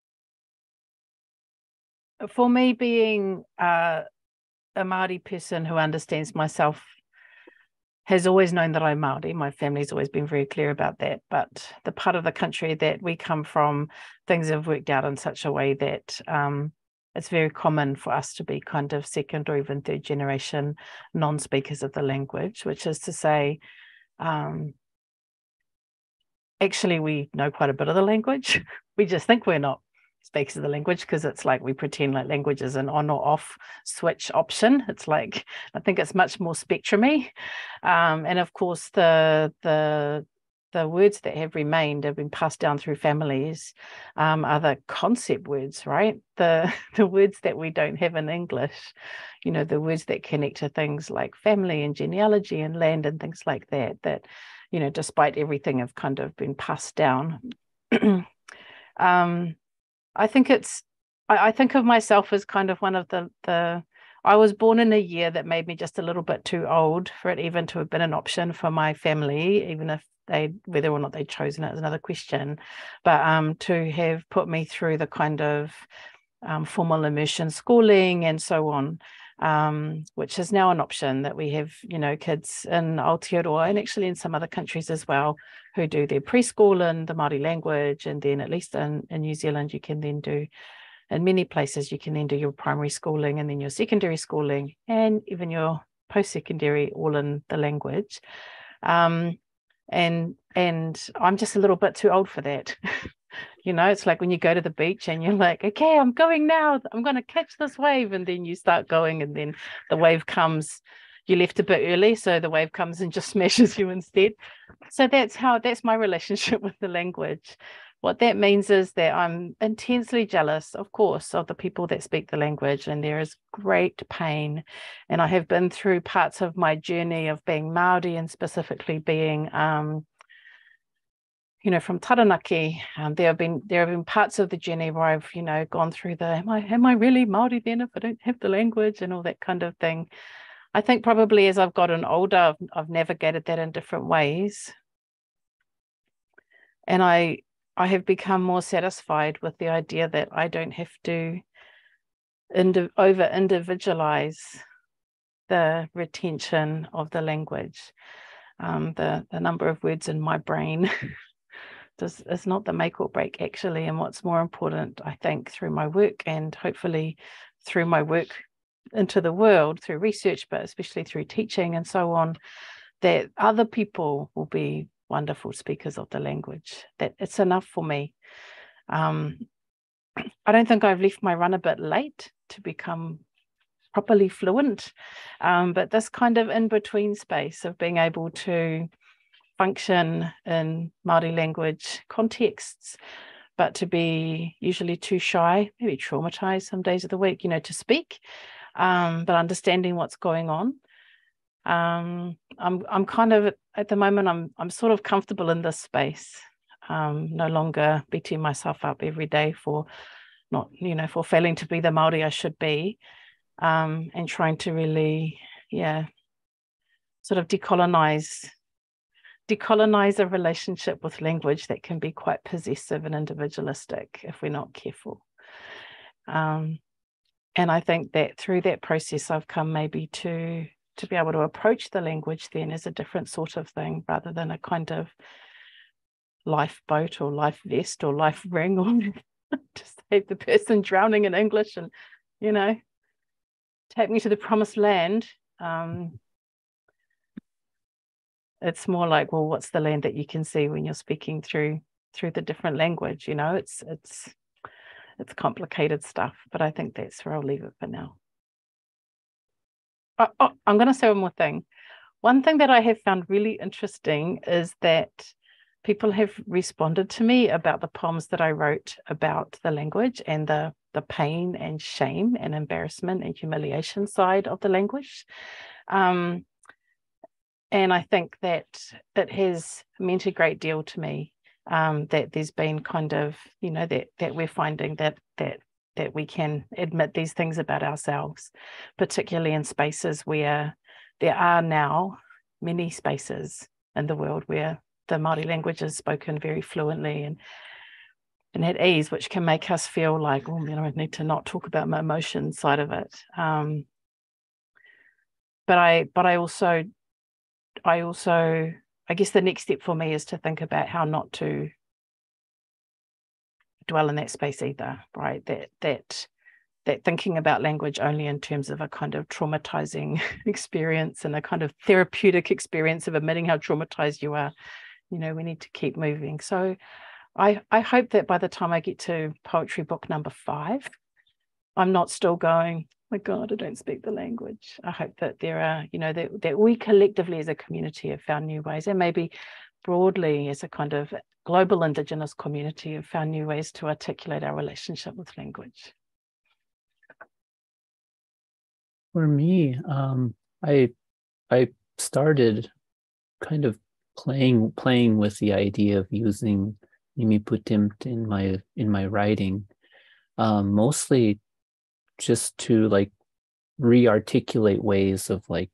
for me, being uh, a Māori person who understands myself, has always known that I'm Māori. My family's always been very clear about that. But the part of the country that we come from, things have worked out in such a way that um, it's very common for us to be kind of second or even third generation non-speakers of the language, which is to say, um, actually, we know quite a bit of the language. We just think we're not speakers of the language because it's like we pretend like language is an on or off switch option. It's like, I think it's much more spectrumy. Um, and of course, the the the words that have remained have been passed down through families um, are the concept words, right? The the words that we don't have in English, you know, the words that connect to things like family and genealogy and land and things like that, that, you know, despite everything have kind of been passed down. um, I think it's, I, I think of myself as kind of one of the, the, I was born in a year that made me just a little bit too old for it even to have been an option for my family, even if they, whether or not they'd chosen it is another question, but um, to have put me through the kind of um, formal immersion schooling and so on, um, which is now an option that we have, you know, kids in Aotearoa and actually in some other countries as well, who do their preschool in the Māori language, and then at least in, in New Zealand you can then do, in many places you can then do your primary schooling and then your secondary schooling and even your post-secondary all in the language. Um, and and I'm just a little bit too old for that. You know, it's like when you go to the beach and you're like, okay, I'm going now, I'm going to catch this wave, and then you start going and then the wave comes. You left a bit early, so the wave comes and just smashes you instead. So that's how, that's my relationship with the language. What that means is that I'm intensely jealous, of course, of the people that speak the language, and there is great pain. And I have been through parts of my journey of being Māori and specifically being, um, you know, from Taranaki. Um, there have been there have been parts of the journey where I've, you know, gone through the, am I am I really Māori then if I don't have the language and all that kind of thing. I think probably as I've gotten older, I've, I've navigated that in different ways. And I I have become more satisfied with the idea that I don't have to indi- over individualize the retention of the language. Um, the, the number of words in my brain does, is not the make or break actually. And what's more important, I think, through my work and hopefully through my work into the world, through research, but especially through teaching and so on, that other people will be wonderful speakers of the language, that it's enough for me. Um, I don't think I've left my run a bit late to become properly fluent, um, but this kind of in-between space of being able to function in Māori language contexts, but to be usually too shy, maybe traumatized some days of the week, you know, to speak, um, but understanding what's going on. Um, I'm I'm kind of at the moment I'm I'm sort of comfortable in this space, um, no longer beating myself up every day for not, you know, for failing to be the Māori I should be, um, and trying to really, yeah, sort of decolonize, decolonize a relationship with language that can be quite possessive and individualistic if we're not careful. Um, and I think that through that process, I've come maybe to to be able to approach the language then as a different sort of thing, rather than a kind of lifeboat or life vest or life ring or to save the person drowning in English and, you know, take me to the promised land. Um, it's more like, well, what's the land that you can see when you're speaking through through the different language? You know, it's it's it's complicated stuff, but I think that's where I'll leave it for now. Oh, oh, I'm going to say one more thing. One thing that I have found really interesting is that people have responded to me about the poems that I wrote about the language and the, the pain and shame and embarrassment and humiliation side of the language. Um, and I think that it has meant a great deal to me, um, that there's been kind of, you know, that that we're finding that that that we can admit these things about ourselves, particularly in spaces where there are now many spaces in the world where the Māori language is spoken very fluently and and at ease, which can make us feel like, oh, you know, I need to not talk about my emotion side of it. Um, but I, but I also, I also, I guess the next step for me is to think about how not to dwell in that space either, right? That that that thinking about language only in terms of a kind of traumatizing experience and a kind of therapeutic experience of admitting how traumatized you are. You know, we need to keep moving. So I, I hope that by the time I get to poetry book number five, I'm not still going, my God, I don't speak the language. I hope that there are, you know, that, that we collectively as a community have found new ways, and maybe broadly as a kind of global Indigenous community have found new ways to articulate our relationship with language. For me, um, I I started kind of playing playing with the idea of using imiputimpt in my in my writing, um, mostly just to like re-articulate ways of like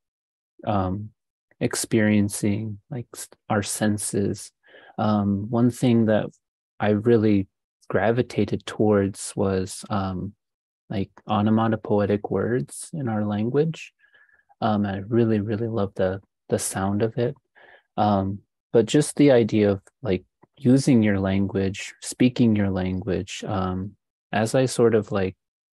um, experiencing like our senses. Um, one thing that I really gravitated towards was um, like onomatopoetic words in our language. Um, I really, really love the the sound of it. Um, but just the idea of like using your language, speaking your language, um, as I sort of like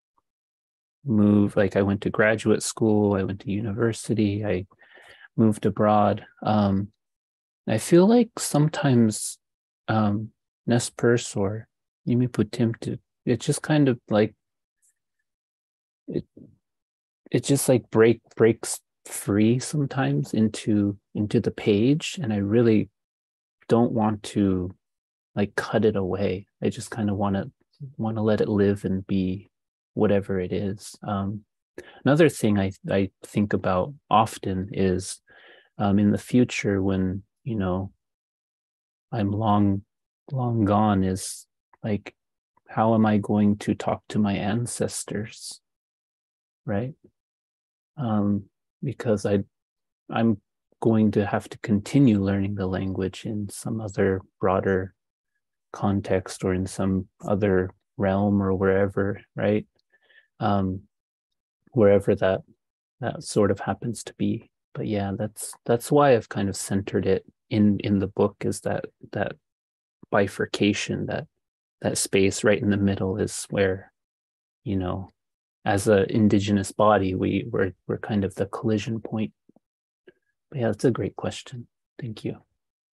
move, like I went to graduate school, I went to university, I moved abroad. Um, I feel like sometimes um, Nespers or imiputimpt, it just kind of like it it just like break breaks free sometimes into into the page, and I really don't want to like cut it away. I just kind of want to want to let it live and be whatever it is. Um, another thing I I think about often is um, in the future when, you know, I'm long long gone, is like, how am I going to talk to my ancestors, right? Um, because I I'm going to have to continue learning the language in some other broader context or in some other realm or wherever, right? Um, wherever that that sort of happens to be. But yeah, that's that's why I've kind of centered it in in the book, is that that bifurcation, that that space right in the middle is where, you know, as an Indigenous body, we we're we're kind of the collision point. But yeah, that's a great question. Thank you.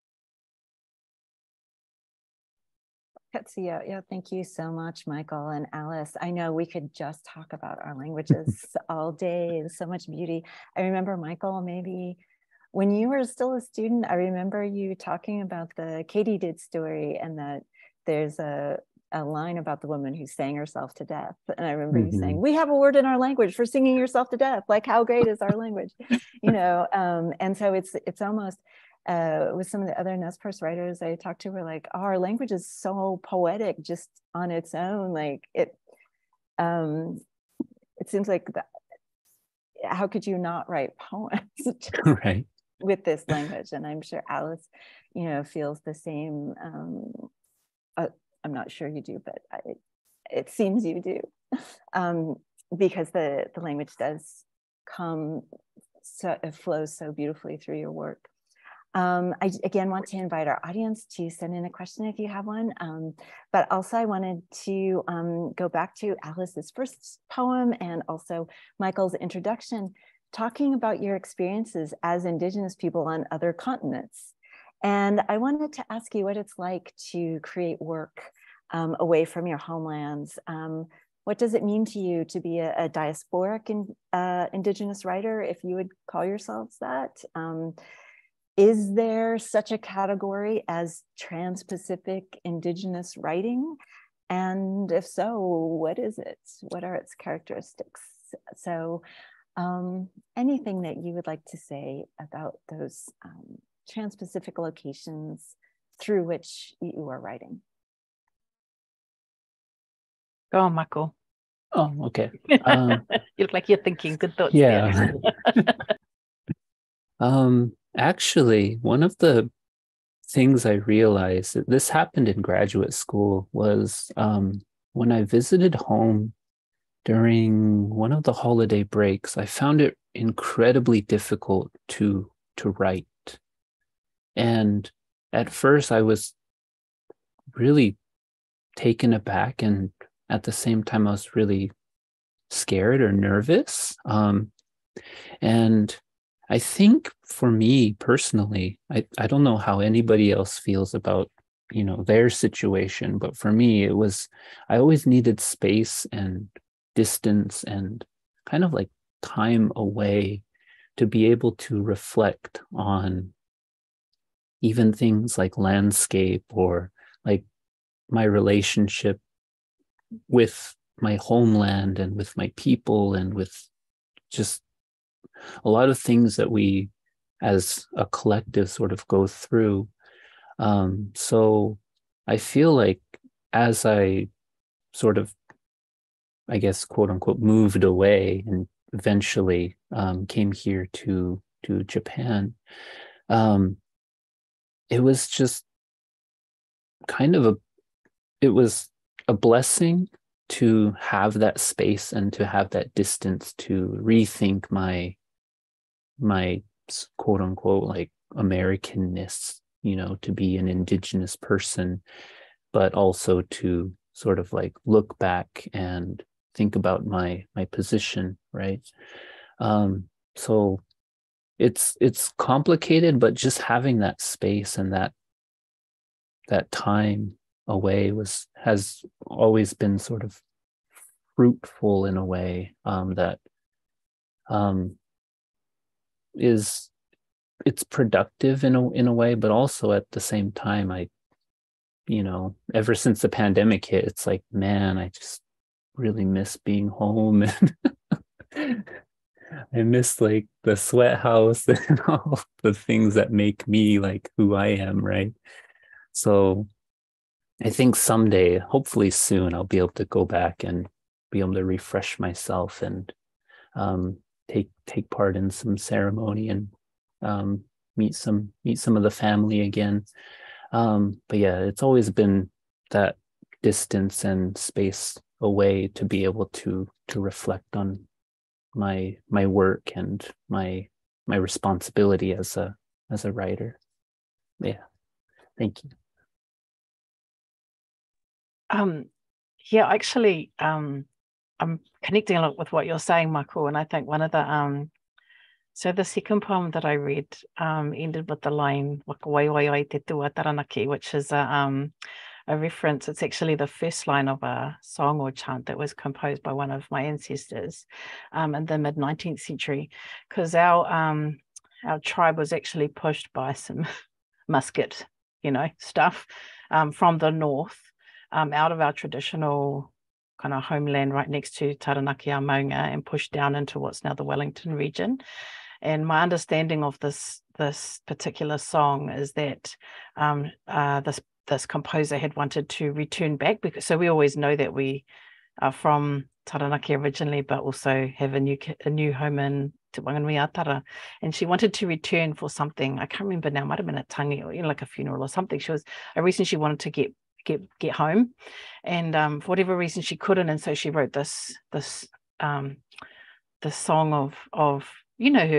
Yeah, yeah, thank you so much, Michael and Alice. I know we could just talk about our languages all day. There's so much beauty. I remember, Michael, maybe when you were still a student, I remember you talking about the Katydid story, and that there's a, a line about the woman who sang herself to death. And I remember mm-hmm. you saying, we have a word in our language for singing yourself to death. Like, how great is our language? You know, um, and so it's it's almost, Uh, with some of the other Nespers writers I talked to, were like, oh, our language is so poetic just on its own. Like it, um, it seems like that, how could you not write poems just right. with this language? And I'm sure Alice, you know, feels the same. Um, uh, I'm not sure you do, but I, it seems you do, um, because the the language does come so it flows so beautifully through your work. Um, I again want to invite our audience to send in a question if you have one, um, but also I wanted to um, go back to Alice's first poem and also Michael's introduction, talking about your experiences as Indigenous people on other continents. And I wanted to ask you what it's like to create work um, away from your homelands. Um, what does it mean to you to be a, a diasporic in, uh, Indigenous writer, if you would call yourselves that? Um, Is there such a category as Trans-Pacific Indigenous writing? And if so, what is it? What are its characteristics? So um, anything that you would like to say about those um, Trans-Pacific locations through which you are writing? Go on, Michael. Oh, okay. Um, you look like you're thinking. Good thoughts. yeah. um, actually, one of the things I realized, that this happened in graduate school, was um, when I visited home during one of the holiday breaks, I found it incredibly difficult to to write. And at first I was really taken aback, and at the same time I was really scared or nervous. Um, and I think for me personally, I, I don't know how anybody else feels about, you know, their situation, but for me, it was, I always needed space and distance and kind of like time away to be able to reflect on even things like landscape or like my relationship with my homeland and with my people and with just a lot of things that we as a collective sort of go through. Um, so I feel like as I sort of, I guess, quote unquote, moved away and eventually um, came here to, to Japan, um, it was just kind of a, it was a blessing to have that space and to have that distance to rethink my, my quote unquote, like Americanness, you know, to be an Indigenous person, but also to sort of like look back and think about my, my position, right? Um, so it's, it's complicated, but just having that space and that, that time away was, has always been sort of fruitful in a way, um, that, um, is, it's productive in a, in a way, but also at the same time, I, you know, ever since the pandemic hit, it's like, man, I just really miss being home. And I miss like the sweat house and all the things that make me like who I am, right? So I think someday, hopefully soon, I'll be able to go back and be able to refresh myself and um, take take part in some ceremony and um, meet some meet some of the family again. Um, but yeah, it's always been that distance and space away to be able to to reflect on my my work and my my responsibility as a as a writer. Yeah, thank you. Um, yeah, actually, um, I'm connecting a lot with what you're saying, Michael, and I think one of the um, so the second poem that I read um ended with the line "Wakawaiwaiwai te tua taranaki," which is a um a reference. It's actually the first line of a song or chant that was composed by one of my ancestors um, in the mid nineteenth century, because our um, our tribe was actually pushed by some musket, you know, stuff um, from the north um, out of our traditional kind of homeland right next to Taranaki, our maunga, and pushed down into what's now the Wellington region. And my understanding of this this particular song is that um, uh, this this composer had wanted to return back, because so we always know that we are from Taranaki originally, but also have a new a new home in Te Punga, and she wanted to return for something. I can't remember now. Might have been a tangi or, you know, like a funeral or something. She was a reason she wanted to get get get home, and um, for whatever reason she couldn't, and so she wrote this this um, this song of of you know her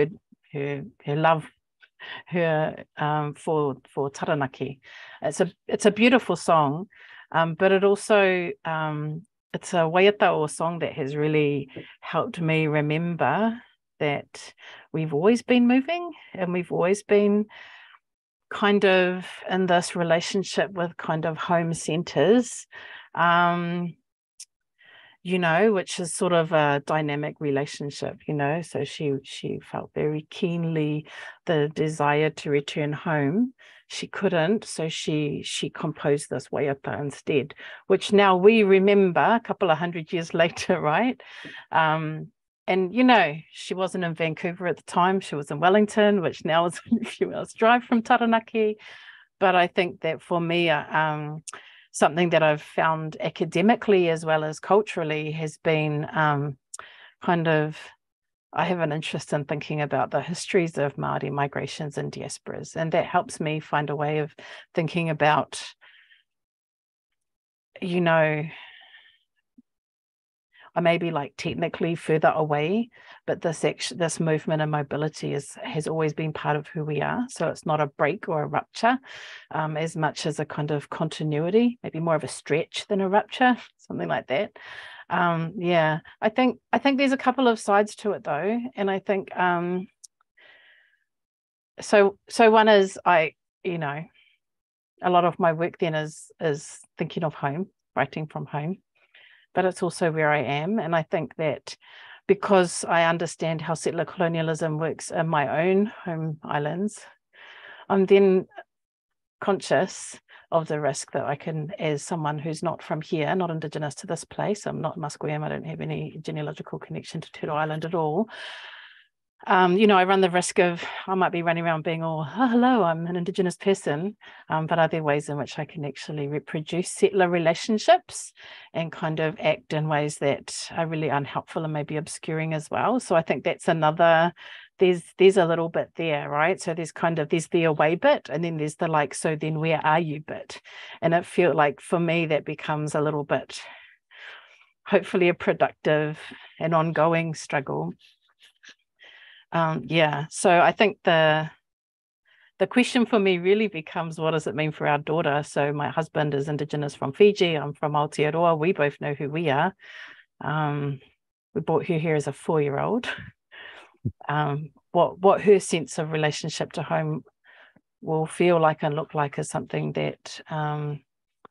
her her love, her um, for for Taranaki. It's a it's a beautiful song, um, but it also um, it's a waiatao song that has really helped me remember that we've always been moving and we've always been kind of in this relationship with kind of home centers, um, you know, which is sort of a dynamic relationship, you know. So she she felt very keenly the desire to return home. She couldn't, so she she composed this waiata instead, which now we remember a couple of hundred years later, right? Um, and, you know, she wasn't in Vancouver at the time. She was in Wellington, which now is a few hours drive from Taranaki. But I think that for me, um, something that I've found academically as well as culturally has been um, kind of, I have an interest in thinking about the histories of Māori migrations and diasporas, and that helps me find a way of thinking about, you know, I may be like technically further away, but this action, this movement and mobility is has always been part of who we are. So it's not a break or a rupture, um, as much as a kind of continuity, maybe more of a stretch than a rupture, something like that. Um, yeah, I think I think there's a couple of sides to it though, and I think um, so. So one is I, you know, a lot of my work then is is thinking of home, writing from home, but it's also where I am, and I think that because I understand how settler colonialism works in my own home islands, I'm then conscious of the risk that I can, as someone who's not from here, not Indigenous to this place, I'm not Musqueam, I don't have any genealogical connection to Turtle Island at all. Um, you know, I run the risk of, I might be running around being all, oh, hello, I'm an Indigenous person, um, but are there ways in which I can actually reproduce settler relationships and kind of act in ways that are really unhelpful and maybe obscuring as well? So I think that's another, there's there's a little bit there, right? So there's kind of, there's the away bit, and then there's the like, so then where are you bit? And it felt like for me that becomes a little bit, hopefully a productive and ongoing struggle. Um, yeah, so I think the the question for me really becomes, what does it mean for our daughter? So my husband is Indigenous from Fiji, I'm from Aotearoa, we both know who we are. Um, we brought her here as a four-year-old. Um, what what her sense of relationship to home will feel like and look like is something that, um,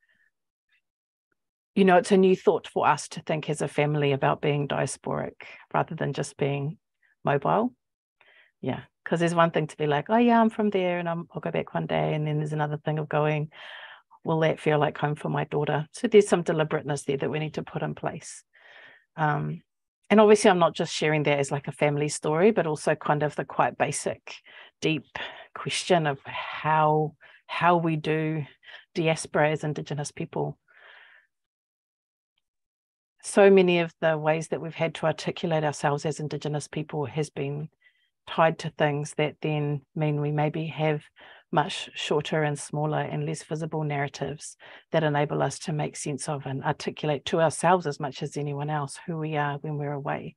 you know, it's a new thought for us to think as a family about being diasporic rather than just being mobile. Yeah, because there's one thing to be like, oh yeah, I'm from there and I'm, I'll go back one day. And then there's another thing of going, will that feel like home for my daughter? So there's some deliberateness there that we need to put in place. Um, and obviously I'm not just sharing that as like a family story, but also kind of the quite basic, deep question of how, how we do diaspora as Indigenous people. So many of the ways that we've had to articulate ourselves as Indigenous people has been tied to things that then mean we maybe have much shorter and smaller and less visible narratives that enable us to make sense of and articulate to ourselves as much as anyone else who we are when we're away.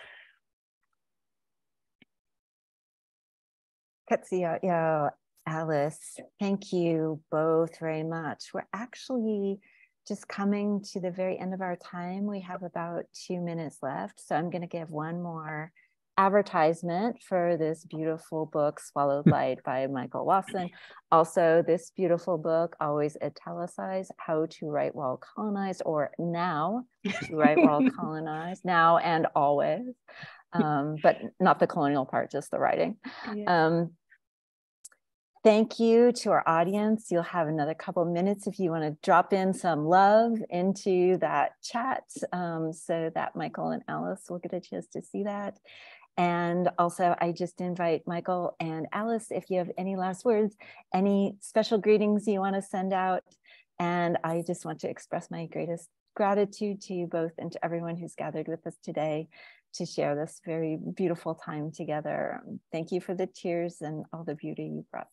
Katsia, Alice, thank you both very much. We're actually just coming to the very end of our time. We have about two minutes left, so I'm going to give one more advertisement for this beautiful book, Swallowed Light by Michael Wasson. Also, this beautiful book, always italicized, How to Write While Colonized, or Now to Write While Colonized, Now and Always, um, but not the colonial part, just the writing. Yeah. Um, Thank you to our audience. You'll have another couple of minutes if you want to drop in some love into that chat um, so that Michael and Alice will get a chance to see that. And also, I just invite Michael and Alice, if you have any last words, any special greetings you want to send out. And I just want to express my greatest gratitude to you both and to everyone who's gathered with us today to share this very beautiful time together. Thank you for the tears and all the beauty you brought.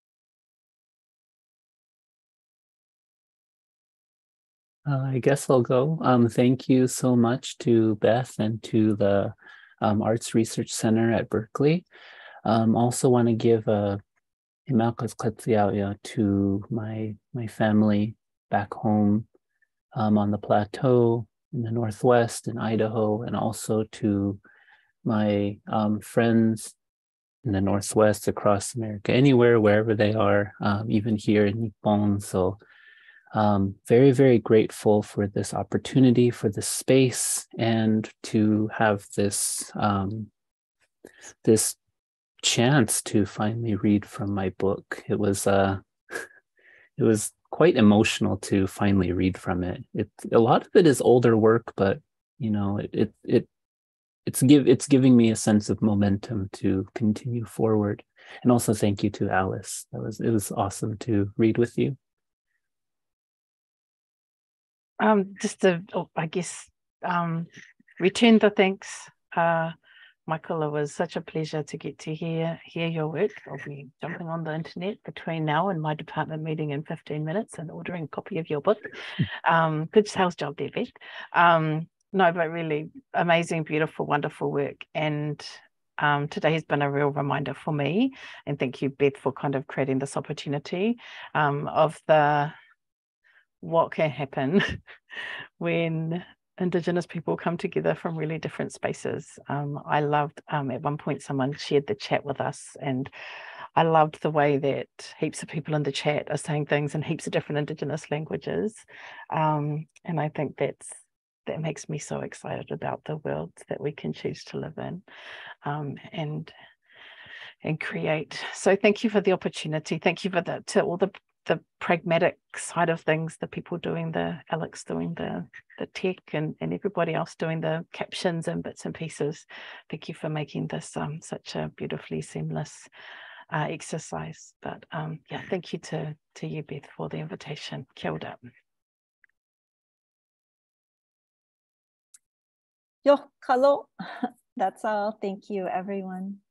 Uh, I guess I'll go. Um, thank you so much to Beth and to the um, Arts Research Center at Berkeley. Um, also want to give a Imakas Kletsiauia to my, my family back home um, on the plateau in the Northwest in Idaho, and also to my um, friends in the Northwest across America, anywhere, wherever they are, um, even here in Nippon. So um, very, very grateful for this opportunity, for this space, and to have this, um, this chance to finally read from my book. It was, uh, it was quite emotional to finally read from it. It, a lot of it is older work, but you know, it, it, it It's give it's giving me a sense of momentum to continue forward. And also thank you to Alice. That was it was awesome to read with you. Um, just to, oh, I guess, um, return the thanks. Uh, Michael, it was such a pleasure to get to hear hear your work. I'll be jumping on the internet between now and my department meeting in fifteen minutes and ordering a copy of your book. Um, good sales job there, Beth. Um, no, but really amazing, beautiful, wonderful work. And um, today has been a real reminder for me. And thank you, Beth, for kind of creating this opportunity um, of the what can happen when Indigenous people come together from really different spaces. Um, I loved, um, at one point someone shared the chat with us, and I loved the way that heaps of people in the chat are saying things in heaps of different Indigenous languages. Um, and I think that's, that makes me so excited about the world that we can choose to live in um, and, and create. So thank you for the opportunity. Thank you for the, to all the the pragmatic side of things, the people doing the, Alex doing the, the tech and, and everybody else doing the captions and bits and pieces. Thank you for making this um, such a beautifully seamless uh, exercise. But um, yeah, thank you to, to you, Beth, for the invitation. Kia ora. Yo, hello. That's all. Thank you, everyone.